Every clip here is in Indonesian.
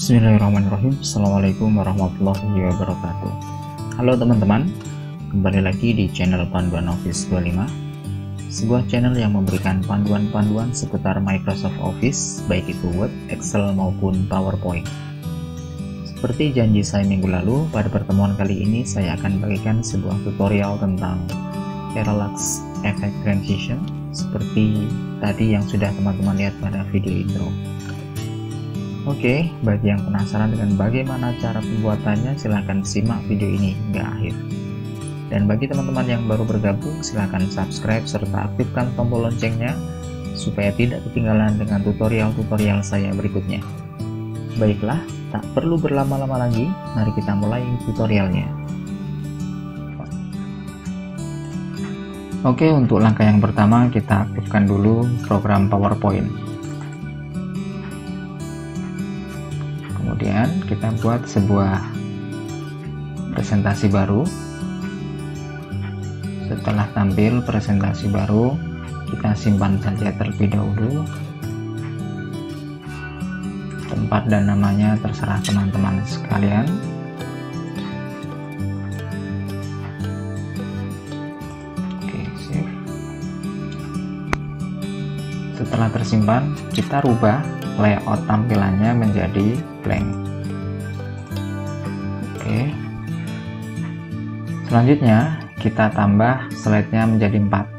Bismillahirrahmanirrahim. Assalamualaikum warahmatullahi wabarakatuh. Halo teman-teman, kembali lagi di channel Panduan Office 25, sebuah channel yang memberikan panduan-panduan seputar Microsoft Office, baik itu Word, Excel maupun PowerPoint. Seperti janji saya minggu lalu, pada pertemuan kali ini saya akan bagikan sebuah tutorial tentang Parallax Effect Transition seperti tadi yang sudah teman-teman lihat pada video intro. Oke, bagi yang penasaran dengan bagaimana cara pembuatannya, silahkan simak video ini hingga akhir. Dan bagi teman-teman yang baru bergabung, silahkan subscribe serta aktifkan tombol loncengnya supaya tidak ketinggalan dengan tutorial-tutorial saya berikutnya. Baiklah, tak perlu berlama-lama lagi, mari kita mulai tutorialnya. Oke, untuk langkah yang pertama kita aktifkan dulu program PowerPoint. Kemudian kita buat sebuah presentasi baru. Setelah tampil presentasi baru, kita simpan saja terlebih dahulu. Tempat dan namanya terserah teman-teman sekalian. Oke, save. Setelah tersimpan, kita rubah layout tampilannya menjadi blank. Oke. Selanjutnya kita tambah slide-nya menjadi 40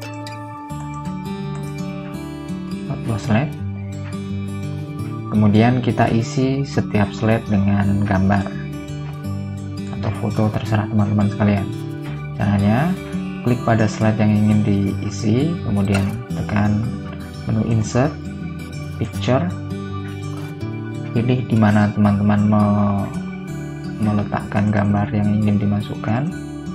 slide. Kemudian kita isi setiap slide dengan gambar atau foto, terserah teman-teman sekalian. Caranya, klik pada slide yang ingin diisi, kemudian tekan menu insert, picture, pilih di mana teman-teman meletakkan gambar yang ingin dimasukkan.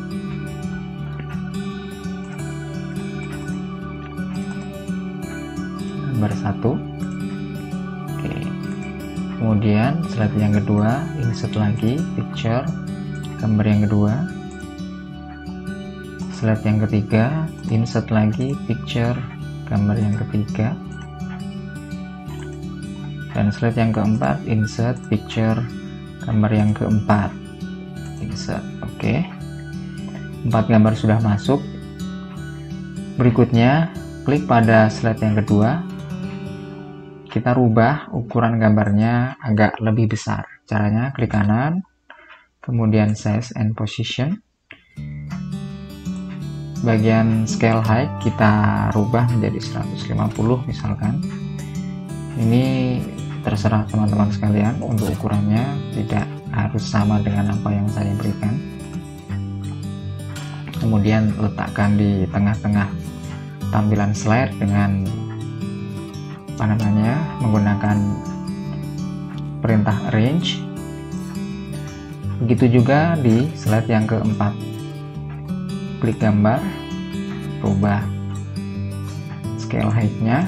Gambar 1. Oke. Kemudian slide yang kedua, insert lagi, picture, gambar yang kedua. Slide yang ketiga, insert lagi, picture, gambar yang ketiga. Dan slide yang keempat, insert picture, gambar yang keempat, insert. Oke, 4 gambar sudah masuk. Berikutnya, klik pada slide yang kedua. Kita rubah ukuran gambarnya agak lebih besar. Caranya, klik kanan, kemudian size and position. Bagian scale height kita rubah menjadi 150 misalkan. Ini terserah teman-teman sekalian, untuk ukurannya tidak harus sama dengan apa yang saya berikan. Kemudian letakkan di tengah-tengah tampilan slide dengan menggunakan perintah arrange. Begitu juga di slide yang keempat. Klik gambar, rubah scale height-nya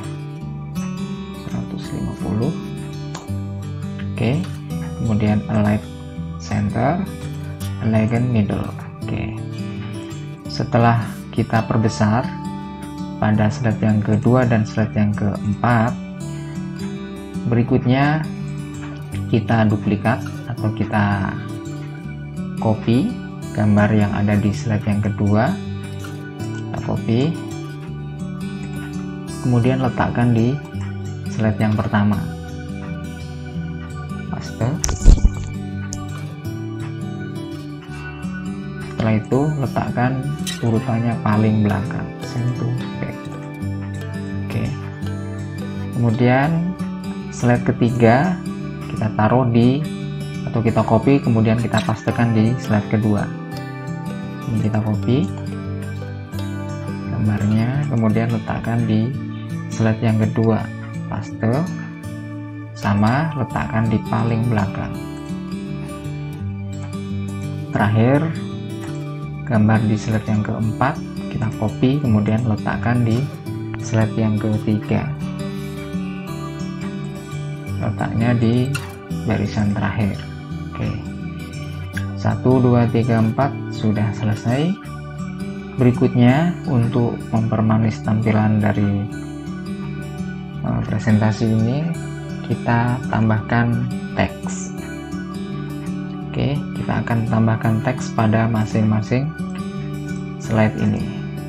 150. Oke, kemudian align center, align middle. Oke, setelah kita perbesar pada slide yang kedua dan slide yang keempat, berikutnya kita duplikat atau kita copy gambar yang ada di slide yang kedua. Kita copy, kemudian letakkan di slide yang pertama. Paste. Setelah itu letakkan urutannya paling belakang, send to back. Oke. Kemudian slide ketiga kita taruh di, atau kita copy, kemudian kita pastekan di slide kedua. Ini kita copy gambarnya, kemudian letakkan di slide yang kedua, paste, sama letakkan di paling belakang. Terakhir, gambar di slide yang keempat kita copy, kemudian letakkan di slide yang ketiga, letaknya di barisan terakhir. Oke, 1, 2, 3, 4 sudah selesai. Berikutnya, untuk mempermanis tampilan dari presentasi ini, kita tambahkan teks. Oke, kita akan tambahkan teks pada masing-masing slide ini.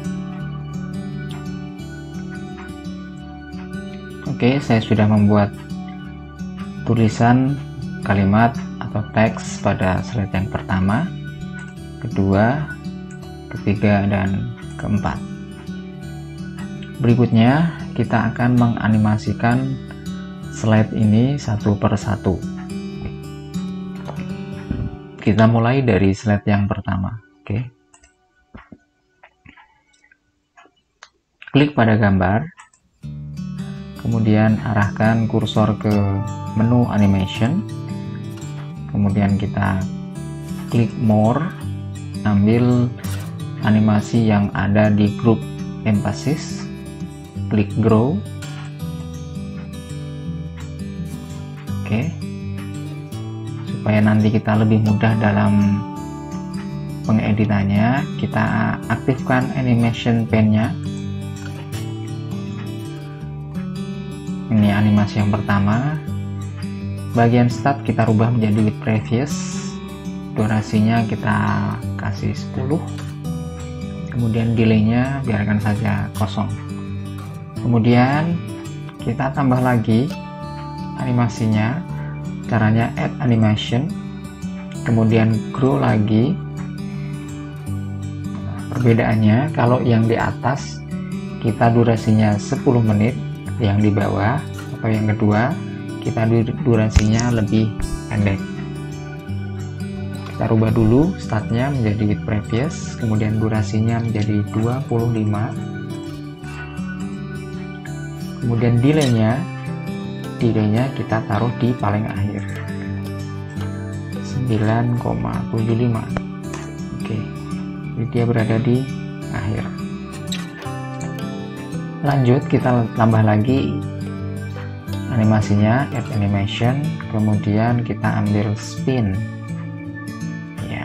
Oke, saya sudah membuat tulisan kalimat atau teks pada slide yang pertama, kedua, ketiga, dan keempat. Berikutnya kita akan menganimasikan slide ini satu per satu. Kita mulai dari slide yang pertama. Oke. Klik pada gambar, kemudian arahkan kursor ke menu animation, kemudian kita klik more, ambil animasi yang ada di grup emphasis, klik grow. Oke, supaya nanti kita lebih mudah dalam pengeditannya, kita aktifkan animation pen-nya. Ini animasi yang pertama. Bagian start kita rubah menjadi with previous, durasinya kita kasih 10, kemudian delaynya biarkan saja kosong. Kemudian kita tambah lagi animasinya, caranya add animation, kemudian grow lagi. Perbedaannya, kalau yang di atas kita durasinya 10 menit, yang di bawah atau yang kedua kita durasinya lebih pendek. Kita rubah dulu startnya menjadi with previous, kemudian durasinya menjadi 25, kemudian delaynya kita taruh di paling akhir 9,75. Oke, jadi dia berada di akhir. Lanjut, kita tambah lagi animasinya, add animation, kemudian kita ambil spin ya,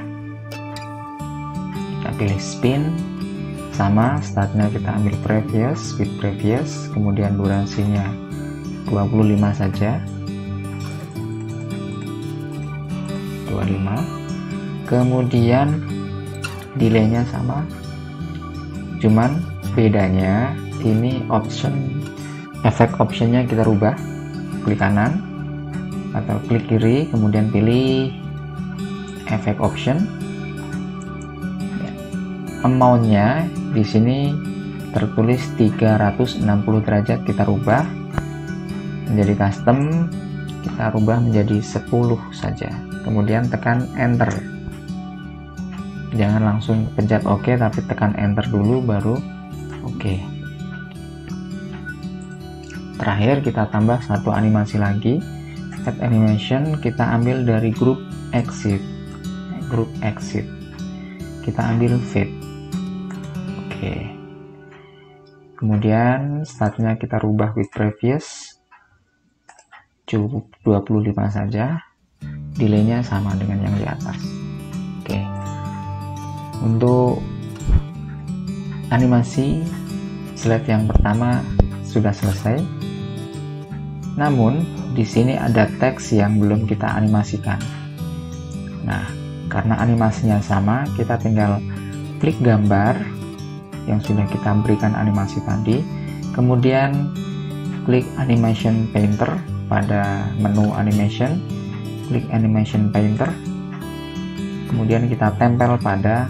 kita pilih spin, sama startnya kita ambil previous with previous, kemudian durasinya 25 saja, 25, kemudian delaynya sama, cuman bedanya ini efek optionnya kita rubah, klik kanan atau klik kiri, kemudian pilih efek option. Amount-nya di sini tertulis 360 derajat, kita rubah menjadi custom, kita rubah menjadi 10 saja, kemudian tekan enter. Jangan langsung pencet OK, tapi tekan enter dulu baru OK. Terakhir kita tambah satu animasi lagi, add animation, kita ambil dari grup exit, kita ambil fade. Oke, kemudian startnya kita rubah with previous, cukup 25 saja, delaynya sama dengan yang di atas. Oke, untuk animasi slide yang pertama sudah selesai. Namun di sini ada teks yang belum kita animasikan. Nah, karena animasinya sama, kita tinggal klik gambar yang sudah kita berikan animasi tadi, kemudian klik animation painter pada menu animation, klik animation painter, kemudian kita tempel pada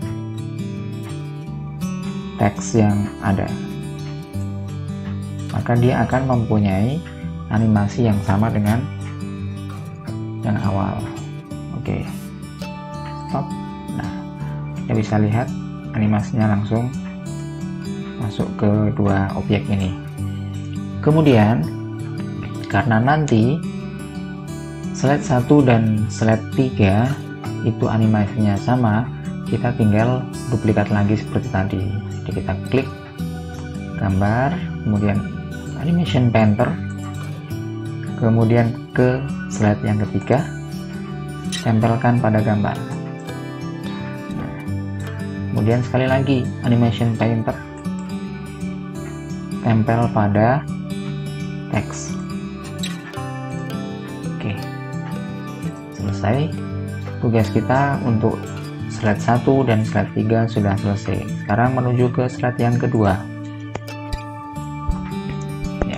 teks yang ada, maka dia akan mempunyai animasi yang sama dengan yang awal. Oke, stop. Nah, kita bisa lihat animasinya langsung masuk ke dua objek ini. Kemudian karena nanti slide 1 dan slide 3 itu animasinya sama, kita tinggal duplikat lagi seperti tadi. Jadi kita klik gambar, kemudian animation painter, kemudian ke slide yang ketiga, tempelkan pada gambar. Kemudian sekali lagi animation painter, tempel pada teks. Oke, selesai. tugas kita untuk slide 1 dan slide 3 sudah selesai. Sekarang menuju ke slide yang kedua. Ya.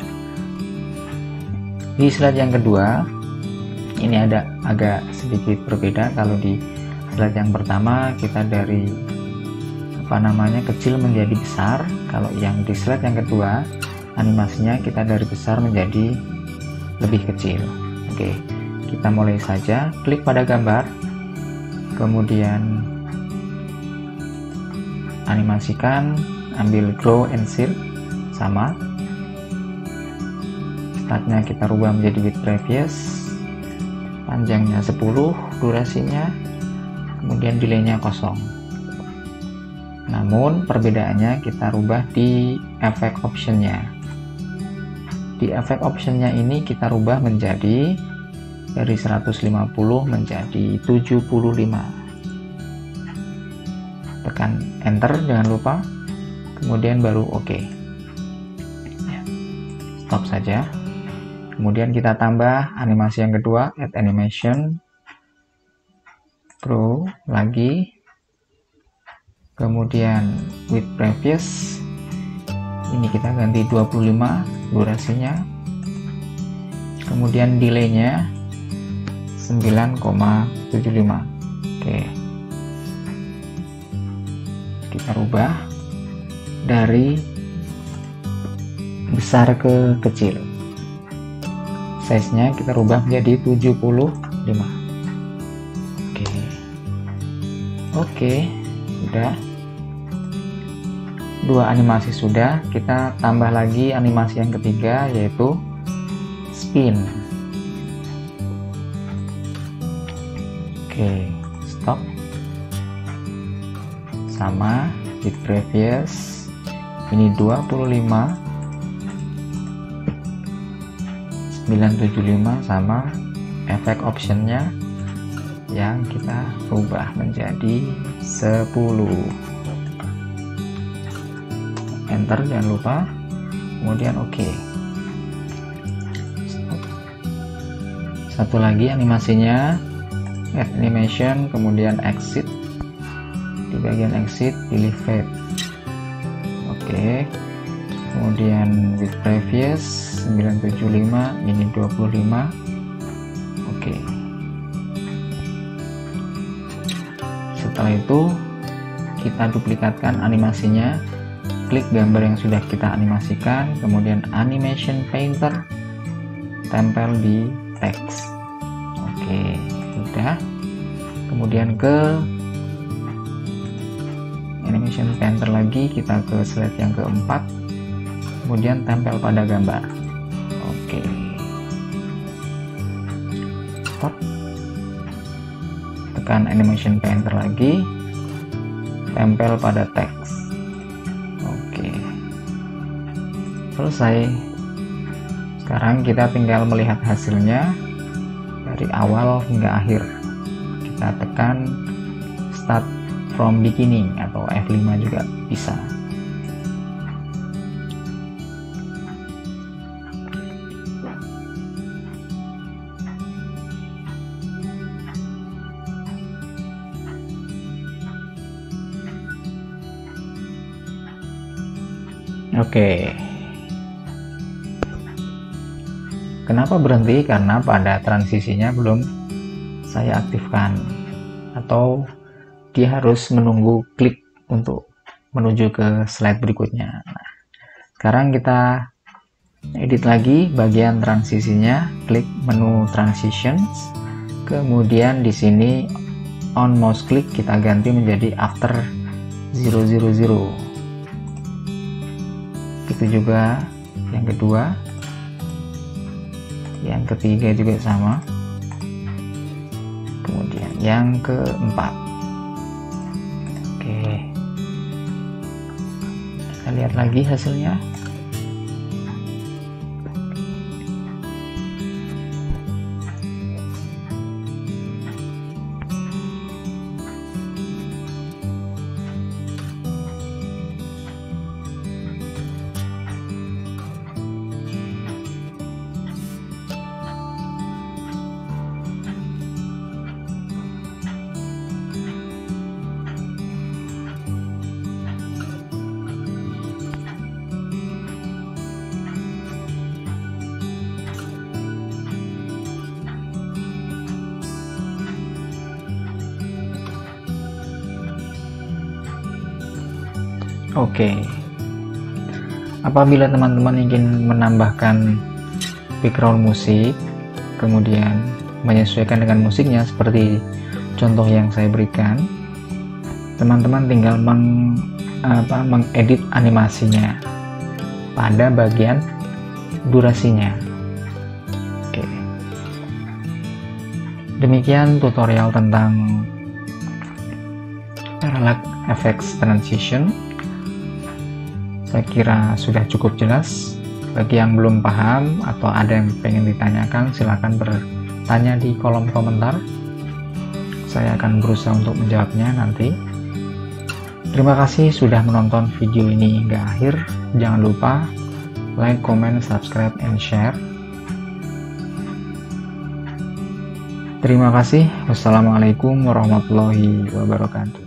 Di slide yang kedua, ini ada agak sedikit berbeda. Kalau di slide yang pertama kita dari kecil menjadi besar. Kalau yang di slide yang kedua, animasinya kita dari besar menjadi lebih kecil. Oke, kita mulai saja. Klik pada gambar, kemudian animasikan, ambil grow and seal, sama. Startnya kita rubah menjadi with previous, panjangnya 10, durasinya, kemudian delaynya 0. Namun perbedaannya kita rubah di efek optionnya. Di efek optionnya ini kita rubah menjadi dari 150 menjadi 75. Tekan enter, jangan lupa, kemudian baru oke. Stop saja. Kemudian kita tambah animasi yang kedua, add animation, grow lagi, kemudian with previous, ini kita ganti 25 durasinya, kemudian delaynya 9,75. Oke, kita rubah dari besar ke kecil, size nya kita rubah menjadi 75. Oke, sudah. Dua animasi sudah, kita tambah lagi animasi yang ketiga, yaitu spin. Oke, stop. Sama with previous, ini 25, 975, sama efek optionnya yang kita rubah menjadi 10. Enter, jangan lupa, kemudian oke. Satu lagi animasinya, add animation, kemudian exit. Di bagian exit pilih fade. Oke, kemudian with previous 975, ini 25. Oke, setelah itu kita duplikatkan animasinya. Klik gambar yang sudah kita animasikan, kemudian animation painter, tempel di teks. Oke, sudah. Kemudian ke animation painter lagi, kita ke slide yang keempat, kemudian tempel pada gambar. Oke, stop. Tekan animation painter lagi, tempel pada teks. Selesai. Sekarang kita tinggal melihat hasilnya dari awal hingga akhir. Kita tekan start from beginning atau F5 juga bisa. Oke. Kenapa berhenti? Karena pada transisinya belum saya aktifkan, atau dia harus menunggu klik untuk menuju ke slide berikutnya. Nah, sekarang kita edit lagi bagian transisinya, klik menu transitions, kemudian di sini on mouse click kita ganti menjadi after 000. Itu juga yang kedua. Yang ketiga juga sama, kemudian yang keempat. Oke, kita lihat lagi hasilnya. Oke. Apabila teman-teman ingin menambahkan background musik, kemudian menyesuaikan dengan musiknya seperti contoh yang saya berikan, teman-teman tinggal mengedit animasinya pada bagian durasinya. Oke. Demikian tutorial tentang Parallax Effects Transition. Saya kira sudah cukup jelas. Bagi yang belum paham atau ada yang pengen ditanyakan, silakan bertanya di kolom komentar. Saya akan berusaha untuk menjawabnya nanti. Terima kasih sudah menonton video ini hingga akhir. Jangan lupa like, comment, subscribe, and share. Terima kasih. Wassalamualaikum warahmatullahi wabarakatuh.